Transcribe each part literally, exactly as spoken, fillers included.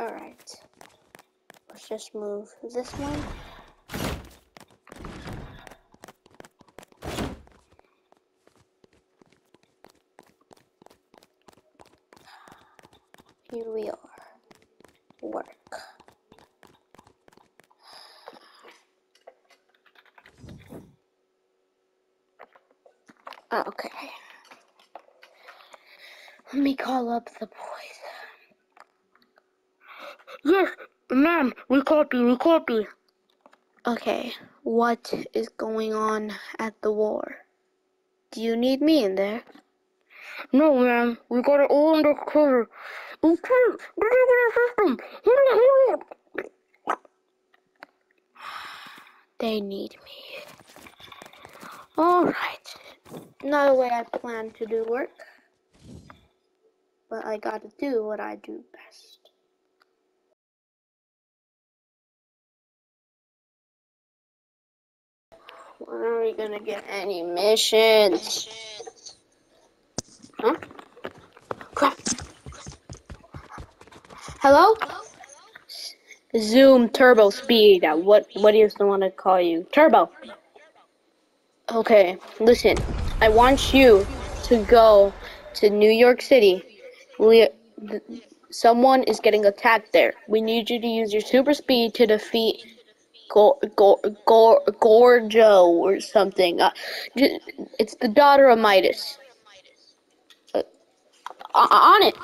Alright. Let's just move this one. Here we are. Work. Okay. Let me call up the boys. Yes, ma'am, we copy, we copy. Okay, what is going on at the war? Do you need me in there? No, ma'am, we got it all under cover. Okay, get over the system. Hurry, hurry. They need me. Alright, not the way I plan to do work, but I gotta do what I do best. When are we gonna get any missions? Huh? Crap. Hello? Zoom turbo speed. Uh, What what do you want to call you? Turbo. Okay, listen. I want you to go to New York City. We, th someone is getting attacked there. We need you to use your super speed to defeat Gor Gor Gor Gorjo or something. Uh, j- it's the daughter of Midas. Uh, on it.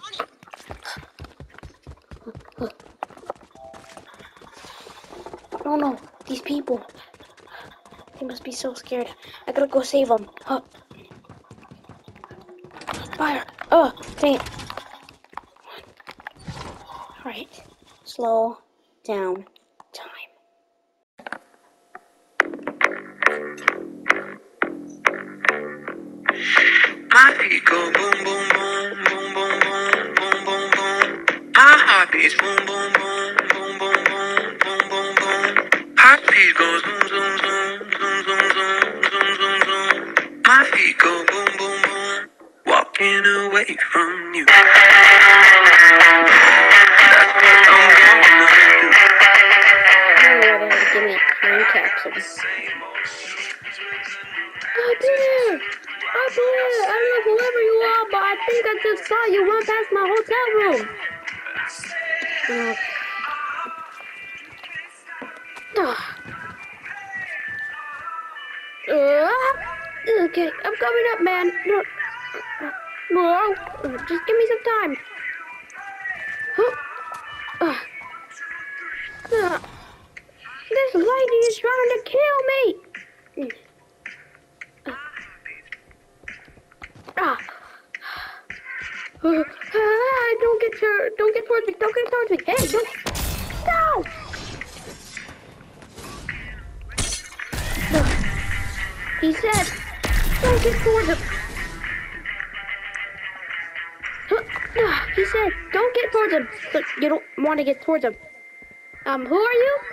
No, no, these people. They must be so scared. I gotta go save them. Huh. Fire. Oh, dang it. Alright. Slow down time. My feet go boom, boom, boom, boom, boom, boom, boom, boom, boom. My heart beats boom, boom, boom, boom, boom, boom, boom, boom, boom. Heartbeat goes zoom, zoom, zoom, zoom, zoom, zoom, zoom, zoom, zoom. My feet go boom, boom, boom. Walking away from you. That's what I'm gonna do. I don't know why they had to give me a time capsule. Up there! Up there! I don't know whoever you are, but I think I just saw you run past my hotel room. Uh, uh, okay, I'm coming up, man. No, no, just give me some time. Huh? Uh, uh, this lady is trying to kill me. Ah. Uh, uh, don't get her, don't get towards me, don't get towards me. Hey, don't, no! Uh, he said, don't get towards him. Uh, uh, he said, don't get towards him, but you don't want to get towards him. Um, who are you?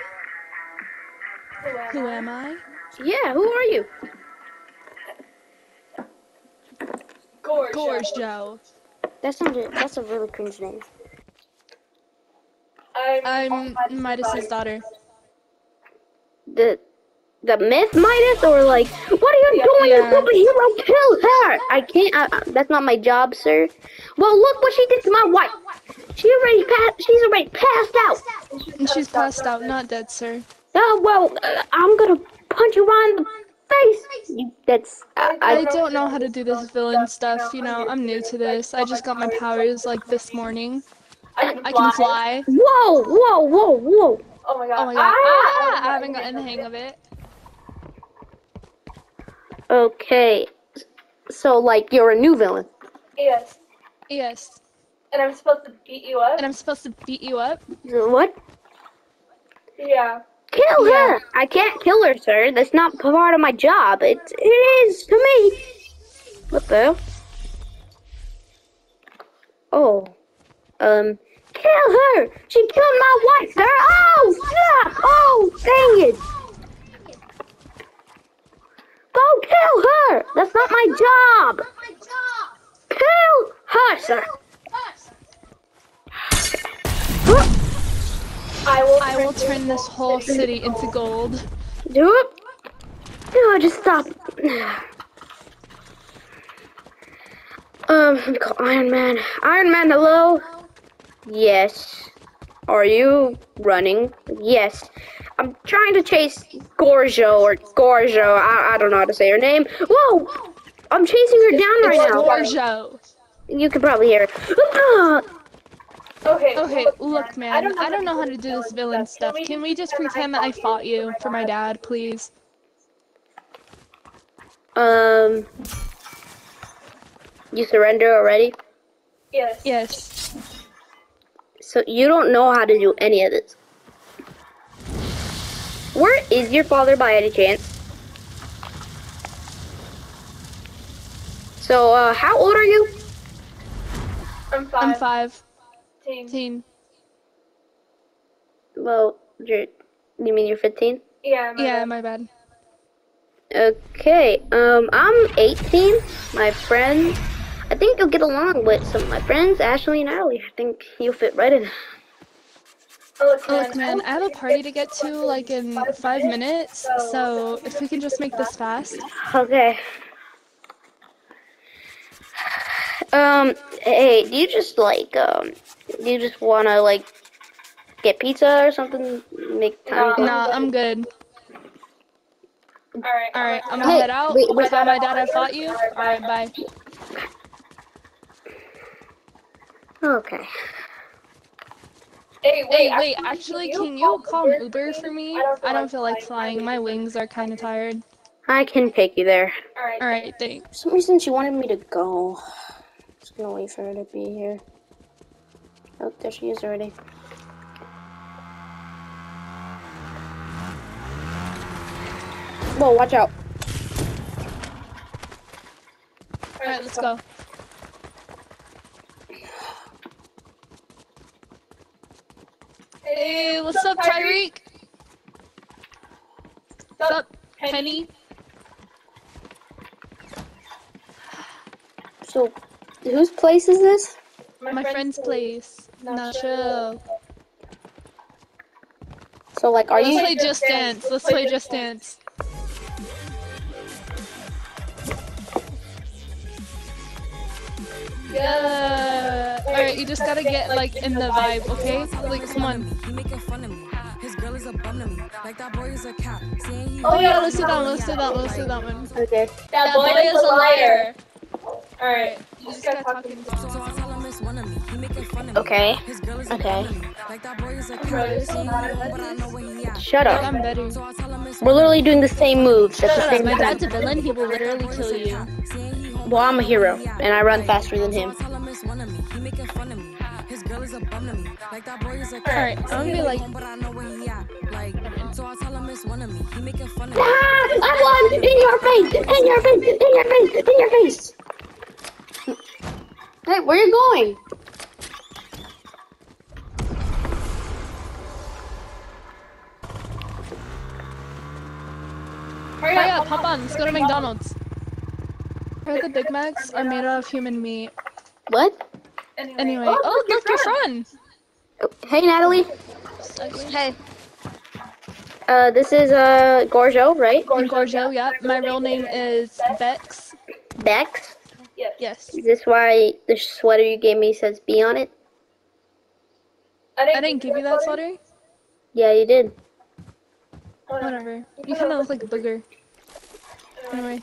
Who am I? Yeah, who are you? Gorjo. That sounded, that's a really cringe name. I'm Midas's daughter. The, the myth Midas, or like, what are you doing? Yeah. You superhero, kill her! I can't, uh, uh, that's not my job, sir. Well, look what she did to my wife. She already passed, she's already passed out. And she's passed out, not dead, sir. Oh, well, uh, I'm gonna punch you right in the face. You, that's, uh, I, I don't know how to do this villain stuff, you know, I'm new to this. I just got my powers, like, this morning. I can fly. Whoa, whoa, whoa, whoa. Oh my god. Ah! I haven't gotten the hang of it. Okay, so, like, you're a new villain. Yes. Yes. And I'm supposed to beat you up? And I'm supposed to beat you up? What? Yeah. Kill Yeah. her! I can't kill her, sir. That's not part of my job. It, it is to me. What the hell? Oh. Um, kill her! She killed my wife, sir! Oh, snap! Oh, dang it! Go kill her! That's not my job! Kill her, sir! I will. I will turn this whole city into gold. Do it. No, just stop. Um, let me call Iron Man. Iron Man, hello? Yes. Are you running? Yes. I'm trying to chase Gorjo or Gorjo. I, I don't know how to say her name. Whoa! I'm chasing her down right It's now. Gorjo. You can probably hear it. Ah! Okay. Okay, look, man. I don't know how to do this villain stuff. Can we just pretend that I fought you for my dad, please? Um, you surrender already? Yes. Yes. So you don't know how to do any of this. Where is your father by any chance? So, uh, how old are you? I'm five. I'm five. Team. Teen. Well, you're, you mean you're fifteen? Yeah. My Yeah, bad. my bad. Okay, um, I'm eighteen. My friends, I think you'll get along with some of my friends, Ashley and Allie. I think you'll fit right in. Look, man. Look, man, I have a party to get to, like, in five minutes, so if we can just make this fast. Okay. Um, hey, do you just, like, um, do you just wanna, like, get pizza or something? Make time go? Nah, I'm good. All right. Alright, I'm Hey, gonna head out. wait, wait. Tell my dad I fought you. Alright, bye. Okay. Hey, wait. Hey, wait, actually, can you call an Uber for me? I don't feel like flying. My wings are kind of tired. I can take you there. All right. Alright, thanks. For some reason, she wanted me to go. Just gonna wait for her to be here. Oh, there she is already. Whoa, watch out. Alright, let's go. Hey, what's up, Tyreek? What's up, Penny? So, whose place is this? My friend's place. Not chill. So, like, are Let's you... play Just Dance. Let's play Just Dance. Yeah. Alright, you just gotta get, like, in the vibe, okay? Like, come on. Oh yeah, let's do that one, let's do that one, let's do that one. Okay. That, That boy is a liar. All right. You just gotta talk in Okay. Okay. Shut Like, up. I'm better. We're literally doing the same moves at the Shut up, same my time. dad's a villain, he will literally kill you. Well, I'm a hero, and I run faster than him. Alright, I'm gonna be like, Ah! I won! In your face! In your face! In your face! In your face! Hey, where are you going? hurry up, hop on, let's go to McDonald's. Heard the Big Macs are made out of human meat. What? Anyway, oh look, your friend! Oh, hey, Natalie. Hey. Uh, this is, uh, Gorjo, right? I'm Gorjo, yeah. My real name is Bex. Bex? Yes. Yes. Is this why the sweater you gave me says B on it? I didn't give you that sweater? Yeah, you did. Whatever. You kinda look like a booger. Anyway.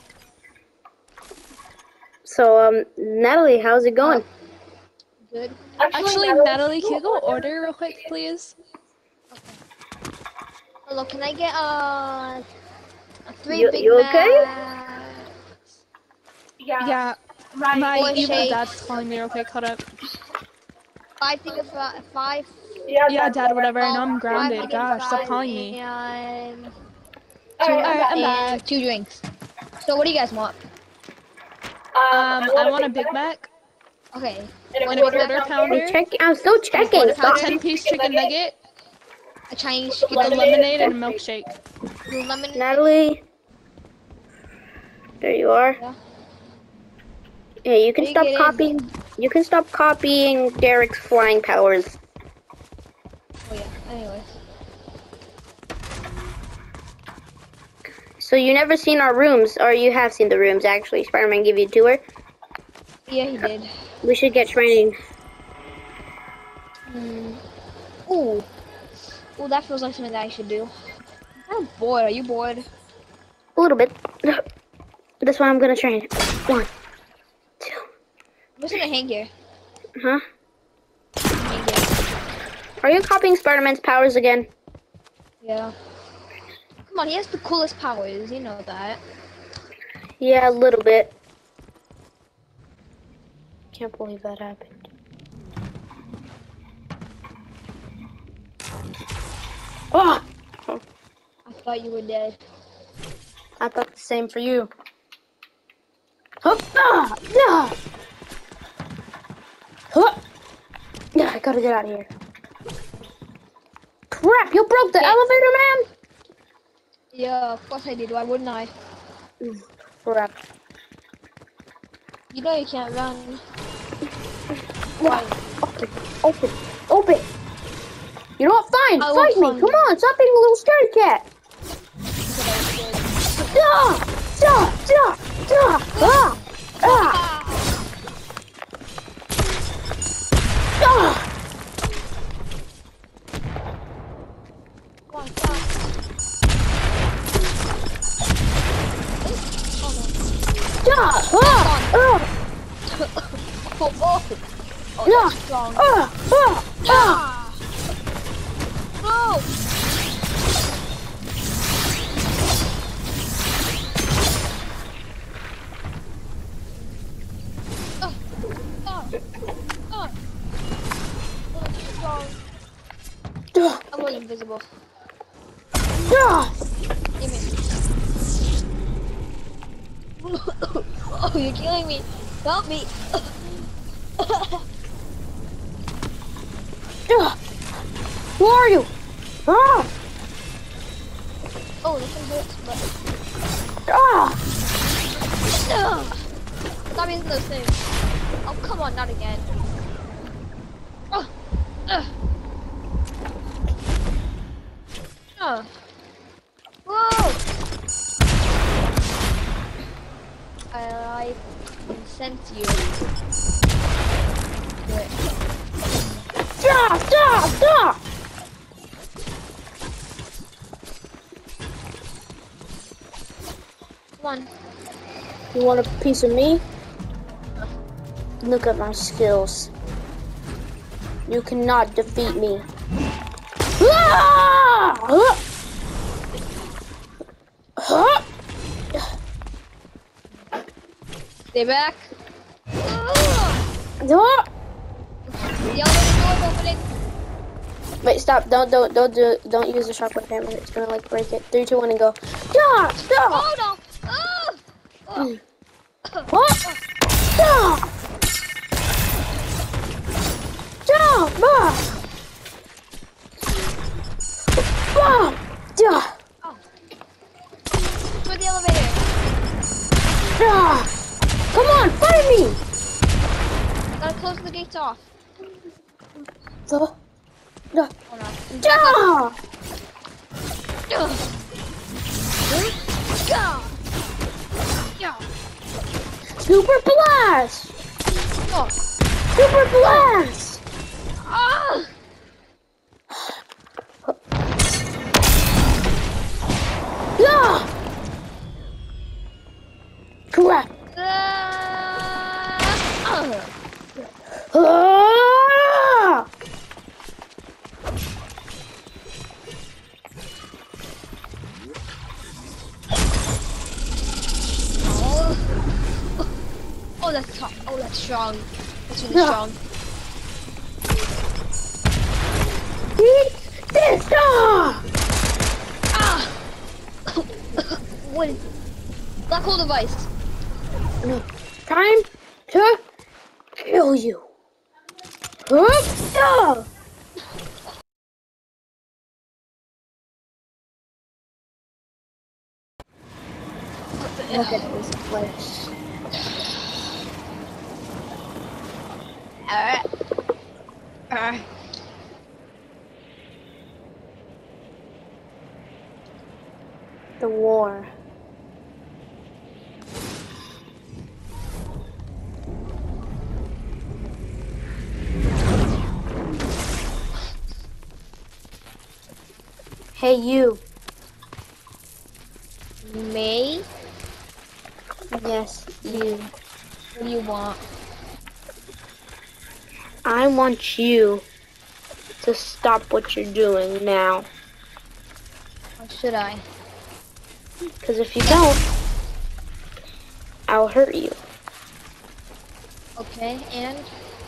So, um, Natalie, how's it going? Good. Actually, Natalie, can you go order real quick, please? Hello, can I get uh, a three You- Big you okay? Macs? Yeah. Yeah. Right. My Boy evil shake. dad's calling me real quick, hold up. Five Big Fri- five. Yeah, dad, whatever, I know um, I'm grounded. five Gosh, stop fries calling me. And, Alright, Alright, I'm and back. two drinks. So what do you guys want? Um, I want a Big Mac, Okay. And and a quarter I'm pounder, checking. I'm still checking. a Stop. ten-piece chicken nugget, A Chinese with a chicken lemonade and a milkshake. lemon. Natalie, there you are. Yeah. Hey, you can Are you stop kidding? copying. You can stop copying Derek's flying powers. Anyways. So you never seen our rooms, or you have seen the rooms actually. Spider-Man give you a tour. Yeah, he did. We should get training. Hmm. Ooh. Ooh, that feels like something that I should do. I'm bored. Are you bored? A little bit. That's why I'm gonna train. One, two. I'm just gonna hang here. Huh? Hang here. Are you copying Spider-Man's powers again? Yeah. Come on, he has the coolest powers. You know that. Yeah, a little bit. Can't believe that happened. Oh! I thought you were dead. I thought the same for you. Huh? Ah! Yeah! Huh? Yeah, I gotta get out of here. Crap, you broke the Yeah. elevator, man! Yeah, of course I did. Why wouldn't I? Mm, crap. You know you can't run. Why? Open, open, open! You know what? Fine, I fight will me! find Come you. on, stop being a little scaredy cat! Ah! Ah! Ah! Ah! Ah! Ah! Ah! Come on, come on. Ah! Ah! Ah! Oh, oh. Oh, Ah! that's strong. Ah! Ah! Ah! No! Oh, oh, oh. Oh, that's strong. Ah! I'm going invisible. Ah! Give me. Oh, you're killing me. Help me. Ah! Who are you? Ah! Oh, this one hurts, but... Ah! Ugh. Stop using those things. Oh, come on, not again. Oh. Ugh. Oh. Whoa! I can sense you. Do it. Stop! Stop! Stop! Come on. You want a piece of me? Look at my skills. You cannot defeat me. Ah! Huh? Huh? Stay back. Ugh. Huh? The elevator door's opening. Wait, stop! Don't, don't, don't do, don't use the shotgun hammer. It's gonna like break it. Three, two, one, and go. Stop! Stop! Oh no! Ugh. Mm. Ugh. What? Stop! Stop! Ah! Ah! Ah! Oh. Toward the elevator. Ah! Come on, fight me! Gotta close the gates off. The, the, Oh no. ah! Ugh. Gah. Yeah. Super blast! Oh. Super blast! Ah. Ah! Crap! Ah. Ah. Ah! Oh. Oh, that's tough. Oh, that's strong. That's really Yeah. strong. Eat this! Ah! Ah! What is black hole device? No. Time to kill you. Huh? Ah! Look at this place. Alright. Alright. The war. Hey, you. Me? Yes, you. What do you want? I want you to stop what you're doing now. Or should I? Because if you don't, I'll hurt you. Okay, and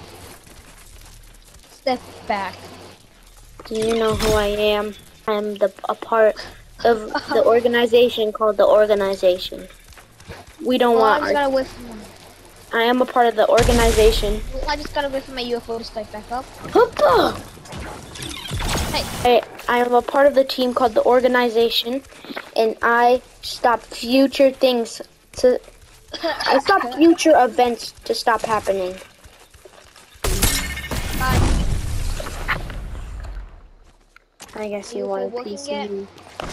step back. Do you know who I am? I'm the a part of the organization called the organization. We don't Well, I want just our. gotta wait for my, I am a part of the organization. well, I just gotta wait for my U F O to start back up. Hoppa! Hey, I, I am a part of the team called the organization, and I stop future things to. I stop future events to stop happening. bye. I guess You you want a working piece yet? of me.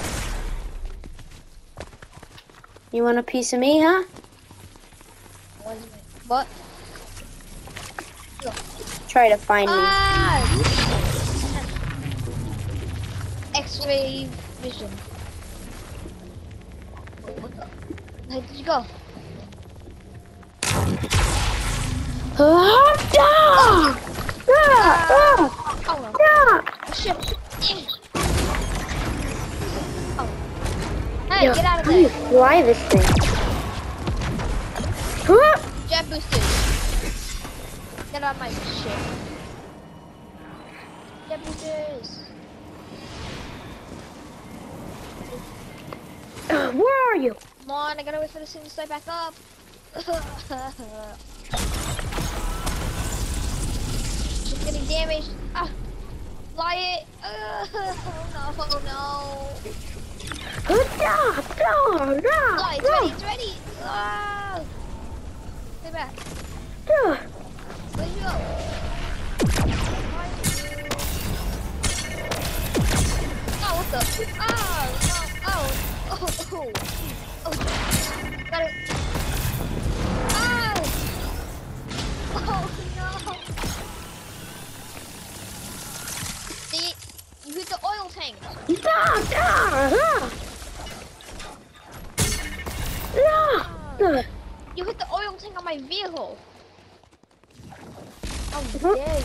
You want a piece of me, huh? What's my what? Try to find me. Ah! X-ray vision. What the? Where did you go? Ah, ah, ah, Oh no! ah. Shit! Oh. Hey, Yo, get out of how do you there! fly this thing? Huh? Jet boosted. Get out of my shit. Jet boosters. Uh, where are you? Come on, I gotta wait for this thing to start back up. Just getting damaged. Ah, fly it. Uh, oh no, oh no. Ah, ah, Oh, ah, it's ready, it's ready. Ah. Stay back. ah. Where'd you go? Oh, what the? Oh, no. Oh, oh, oh. Oh, got it. Ah. Oh, no. See, you hit the oil tank. Ah, ah, ah. Ah, ah. You hit the oil tank on my vehicle. How Uh-huh. dare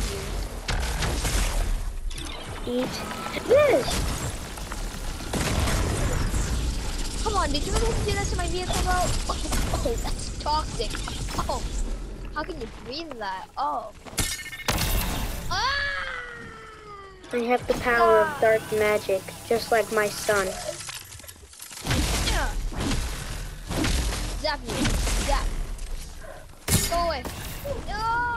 you? Eat this. Come on, did you really do this to my vehicle though? Oh, that's toxic. Oh, how can you breathe that? Oh. Ah! I have the power of dark magic, just like my son. Zap me. Zap. Go away. No!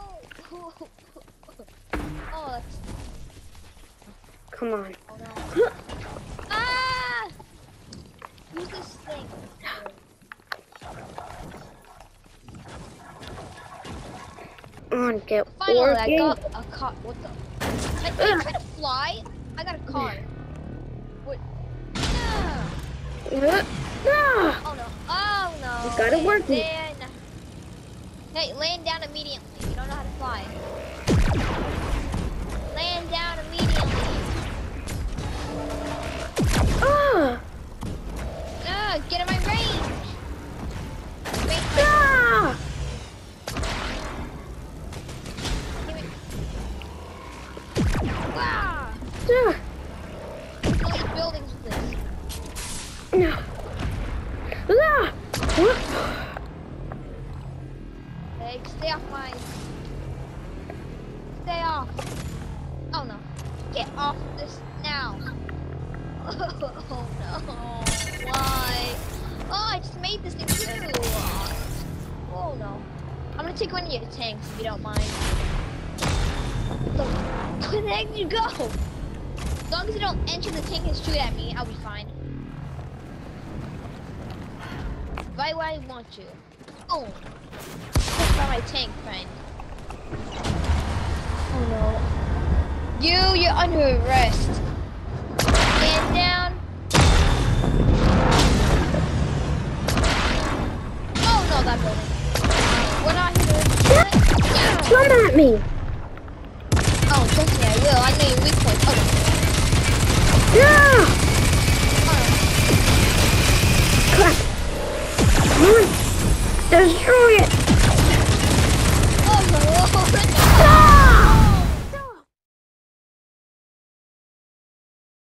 Oh, that's... Come on. Oh, no. Ah! Use this thing. Come on, get Finally, I working. got a car. What the? I can't try to fly. I got a car. What? Ah! Uh, ah. Oh no! Oh no! You got it working. Land. Hey, land down immediately. You don't know how to fly. Land down immediately. Ah. Ah, get in my range. Range my Ah. Give me. Wow! Ah. Kill these buildings with this. Ah. Hey, stay off my. Stay off. Oh no! Get off this now. Oh no! Why? Oh, I just made this thing too. Oh no! I'm gonna take one of your tanks if you don't mind. So, where the heck did you go? As long as you don't enter the tank and shoot at me, I'll be fine. Right where I want you. Boom! Push by my tank, friend. Oh no. You, you're under arrest. Stand down. at me. Oh, trust me, I will. I know your weak point. Oh, Yeah! oh. Crap. Come on. Destroy it.